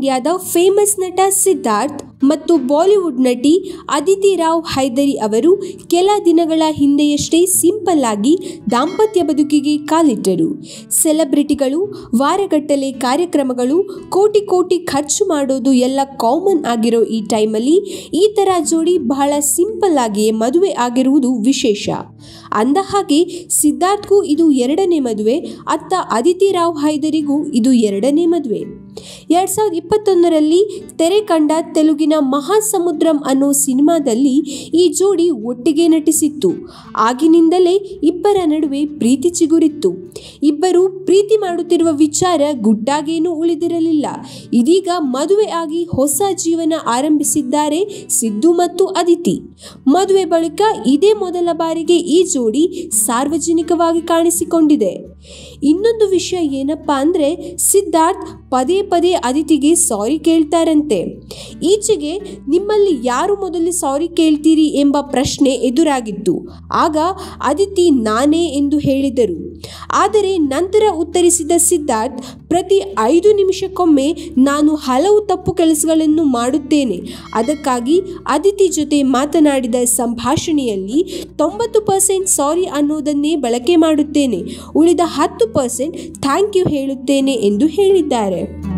ಇಂಡಿಯಾದ ಫೇಮಸ್ ನಟ ಸಿದ್ಧಾರ್ಥ್ ಮತ್ತು ಬಾಲಿವುಡ್ ನಟಿ ಅದಿತಿ ರಾವ್ ಹೈದರಿ ಅವರು ಕೆಲ ದಿನಗಳ ಹಿಂದೆಯಷ್ಟೇ ಸಿಂಪಲ್ ಆಗಿ ದಾಂಪತ್ಯ ಬದುಕಿಗೆ ಕಾಲಿಟ್ಟರು. ಸೆಲೆಬ್ರಿಟಿಗಳು, ವಾರಗಟ್ಟಲೆ ಕಾರ್ಯಕ್ರಮಗಳು, ಕೋಟಿ ಕೋಟಿ ಖರ್ಚು ಮಾಡೋದು ಎಲ್ಲ ಕಾಮನ್ ಆಗಿರೋ ಈ ಟೈಮಲ್ಲಿ ಈ ಥರ ಜೋಡಿ ಬಹಳ ಸಿಂಪಲ್ ಆಗಿ ಮದುವೆ ಆಗಿರುವುದು ವಿಶೇಷ. ಅಂದ ಹಾಗೆ ಸಿದ್ಧಾರ್ಥ್ಗೂ ಇದು ಎರಡನೇ ಮದುವೆ, ಅತ್ತ ಅದಿತಿ ರಾವ್ ಹೈದರಿಗೂ ಇದು ಎರಡನೇ ಮದುವೆ. 2021ರಲ್ಲಿ ತೆರೆ ಕಂಡ ತೆಲುಗಿನ ಮಹಾಸಮುದ್ರಂ ಅನ್ನೋ ಸಿನಿಮಾದಲ್ಲಿ ಈ ಜೋಡಿ ಒಟ್ಟಿಗೆ ನಟಿಸಿತ್ತು. ಆಗಿನಿಂದಲೇ ಇಬ್ಬರ ನಡುವೆ ಪ್ರೀತಿ ಚಿಗುರಿತ್ತು. ಇಬ್ಬರು ಪ್ರೀತಿ ಮಾಡುತ್ತಿರುವ ವಿಚಾರ ಗುಟ್ಟಾಗೇನೂ ಉಳಿದಿರಲಿಲ್ಲ. ಇದೀಗ ಮದುವೆ ಆಗಿ ಹೊಸ ಜೀವನ ಆರಂಭಿಸಿದ್ದಾರೆ ಸಿದ್ದು ಮತ್ತು ಅದಿತಿ. ಮದುವೆ ಬಳಿಕ ಇದೇ ಮೊದಲ ಬಾರಿಗೆ ಈ ಜೋಡಿ ಸಾರ್ವಜನಿಕವಾಗಿ ಕಾಣಿಸಿಕೊಂಡಿದೆ. ಇನ್ನೊಂದು ವಿಷಯ ಏನಪ್ಪಾ ಅಂದ್ರೆ, ಸಿದ್ಧಾರ್ಥ್ ಪದೇ ಪದೇ ಅದಿತಿಗೆ ಸಾರಿ ಕೇಳ್ತಾರಂತೆ. ಈಚೆಗೆ ನಿಮ್ಮಲ್ಲಿ ಯಾರು ಮೊದಲು ಸಾರಿ ಕೇಳ್ತೀರಿ ಎಂಬ ಪ್ರಶ್ನೆ ಎದುರಾಗಿತ್ತು. ಆಗ ಅದಿತಿ ನಾನೇ ಎಂದು ಹೇಳಿದರು. ಆದರೆ ನಂತರ ಉತ್ತರಿಸಿದ ಸಿದ್ಧಾರ್ಥ್, ಪ್ರತಿ 5 ನಿಮಿಷಕ್ಕೊಮ್ಮೆ ನಾನು ಹಲವು ತಪ್ಪು ಕೆಲಸಗಳನ್ನು ಮಾಡುತ್ತೇನೆ. ಅದಕ್ಕಾಗಿ ಅದಿತಿ ಜೊತೆ ಮಾತನಾಡಿದ ಸಂಭಾಷಣೆಯಲ್ಲಿ 90% ಸಾರಿ ಅನ್ನೋದನ್ನೇ ಬಳಕೆ ಮಾಡುತ್ತೇನೆ, ಉಳಿದ 10% ಥ್ಯಾಂಕ್ ಯು ಹೇಳುತ್ತೇನೆ ಎಂದು ಹೇಳಿದ್ದಾರೆ.